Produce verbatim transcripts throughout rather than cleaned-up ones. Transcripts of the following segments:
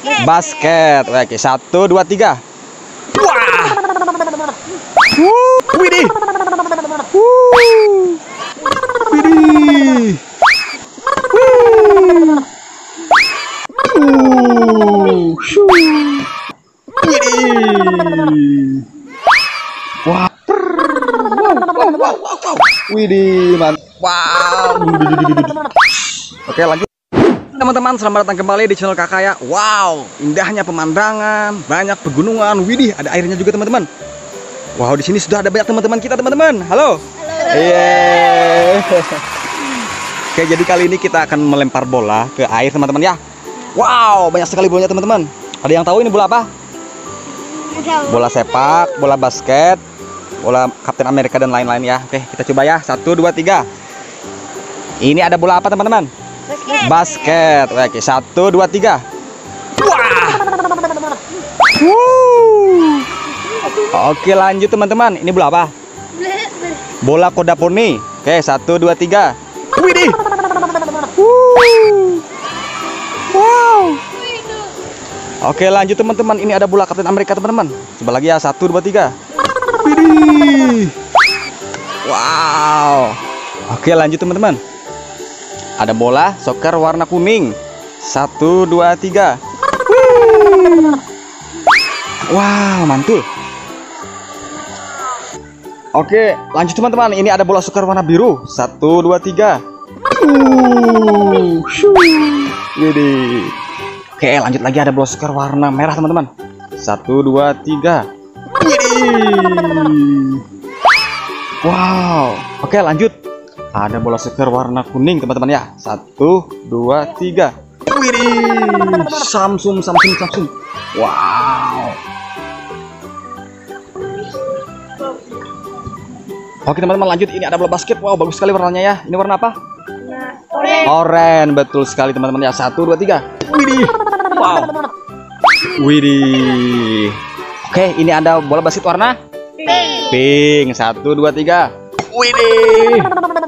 Basket. Oke, satu, dua, tiga. Wah. Wuh, widih. Wuh. Widih. Wuh. Uh. Shoo. Widih. Wah. Wow, wow, wow, wow. Widih, mantap. Wow. Oke, lanjut. Teman-teman, selamat datang kembali di channel Kakak ya. Wow, indahnya pemandangan, banyak pegunungan. Widih, ada airnya juga teman-teman. Wow, di sini sudah ada banyak teman-teman kita teman-teman. Halo. Halo. Yeah. Oke, jadi kali ini kita akan melempar bola ke air teman-teman ya. Wow, banyak sekali bolanya teman-teman. Ada yang tahu ini bola apa? Bola sepak, bola basket, bola Kapten Amerika dan lain-lain ya. Oke, kita coba ya. Satu, dua, tiga. Ini ada bola apa teman-teman? Basket. Basket. Oke, satu, dua, tiga. Wah. Wuh. Oke, lanjut teman-teman. Ini bola apa? Bola kuda poni. Oke, satu, dua, tiga. Widih. Wuh. Wow. Oke, lanjut teman-teman. Ini ada bola Kapten Amerika teman-teman. Coba lagi ya. Satu, dua, tiga. Widih. Wow. Oke, lanjut teman-teman. Ada bola soccer warna kuning. Satu, dua, tiga. Wow, mantul. Oke, lanjut teman-teman. Ini ada bola soccer warna biru. Satu, dua, tiga. Jadi, oke, lanjut lagi. Ada bola soccer warna merah teman-teman. Satu, dua, tiga. Wow. Oke, lanjut. Ada bola soccer warna kuning teman-teman ya. Satu, dua, tiga. Widih. Samsung, Samsung, Samsung. Wow. Oke teman-teman, lanjut. Ini ada bola basket. Wow, bagus sekali warnanya ya. Ini warna apa? Oranye. Oranye, betul sekali teman-teman ya. Satu, dua, tiga. Widih. Wow. Widih. Oke, ini ada bola basket warna pink. Pink. Satu, dua, tiga. Widih.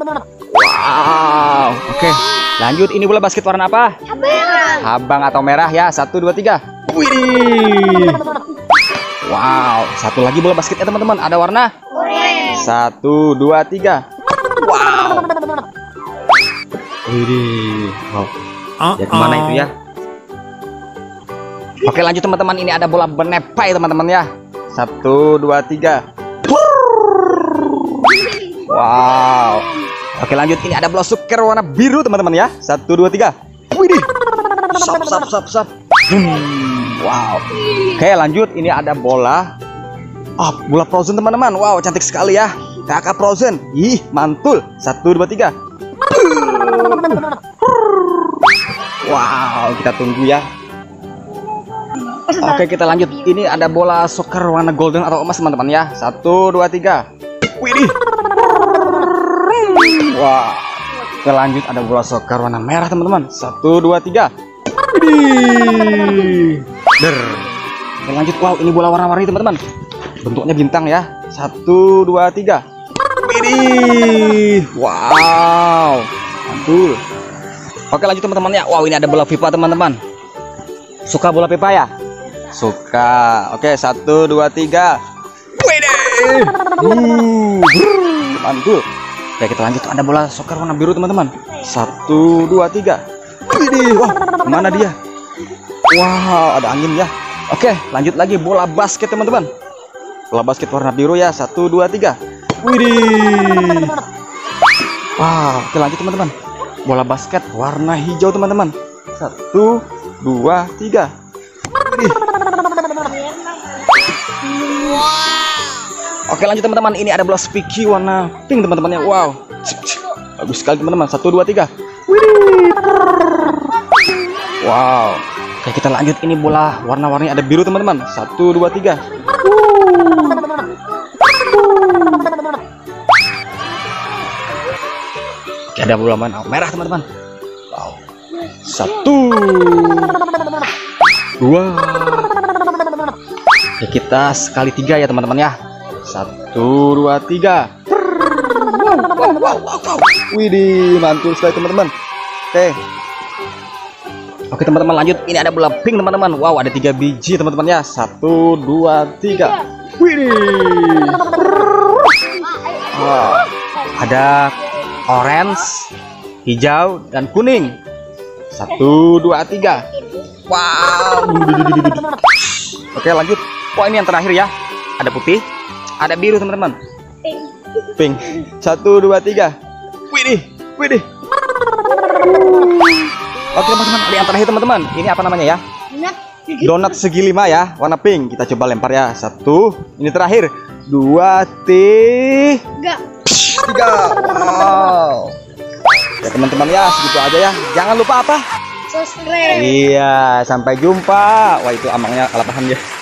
Wow. Oke, lanjut. Ini bola basket warna apa? Abang. Abang atau merah ya. Satu, dua, tiga. Widih. Wow. Satu lagi bola basketnya teman-teman. Ada warna orange. Satu, dua, tiga. Wow. Widih. Wow. Ya kemana itu ya? Oke, lanjut teman-teman. Ini ada bola benepai teman-teman ya. Satu, dua, tiga. Wow. Oke, lanjut. Ini ada bola soccer warna biru teman-teman ya. Satu, dua, tiga. Widih. Sap, sap, sap, sap. Hmm. Wow. Oke, lanjut. Ini ada bola oh, bola Frozen teman-teman. Wow, cantik sekali ya. Kakak Frozen. Ih, mantul. Satu, dua, tiga. Wow, kita tunggu ya. Oke, kita lanjut. Ini ada bola soccer warna golden atau emas teman-teman ya. Satu, dua, tiga. Widih. Wah. Kita lanjut. Ada bola soccer warna merah teman-teman. Satu, dua, tiga. Widih. Der. Kita lanjut. Wow, ini bola warna-warni teman-teman. Bentuknya bintang ya. Satu, dua, tiga. Widih. Wow. Mantul. Oke, lanjut teman-teman ya. Wow, ini ada bola FIFA teman-teman. Suka bola FIFA ya? Suka. Oke, satu, dua, tiga. Widih. Uh, mantul. Oke, kita lanjut. Ada bola soccer warna biru teman-teman. Satu, dua, tiga. Widih. Wah, mana dia? Wow, ada angin ya. Oke, lanjut lagi. Bola basket teman-teman. Bola basket warna biru ya. Satu, dua, tiga. Widih. Wow, oke, lanjut teman-teman. Bola basket warna hijau teman-teman. Satu, dua, tiga. Widih. Oke, lanjut teman-teman. Ini ada bola spiky warna pink teman-temannya. Wow, bagus sekali teman-teman. Satu, dua, tiga. Widih. Wow. Oke, kita lanjut. Ini bola warna-warni ada biru teman-teman. Satu, dua, tiga. Oke, ada bola merah teman-teman. Wow. Satu, dua. Oke, kita sekali tiga ya teman-teman ya. Satu, dua, tiga. Wow, wow, wow, wow. Widih, mantul sekali teman-teman. Oke. Oke Oke teman-teman, lanjut. Ini ada bola pink teman-teman. Wow, ada tiga biji teman-teman ya. Satu, dua, tiga. Widih. Wow. Ada orange, hijau, dan kuning. Satu, dua, tiga. Wow. Oke lanjut. Wah, ini yang terakhir ya. Ada putih, ada biru teman-teman. Pink. Satu, dua, tiga. Widih, widih. Oke teman-teman, ada yang terakhir teman-teman. Ini apa namanya ya? Donat segi lima ya, warna pink. Kita coba lempar ya. Satu, ini terakhir. Dua, tiga. Tiga. Wow. Ya teman-teman ya, segitu aja ya. Jangan lupa apa? Subscribe. Iya, sampai jumpa. Wah, itu amangnya kalapahan ya.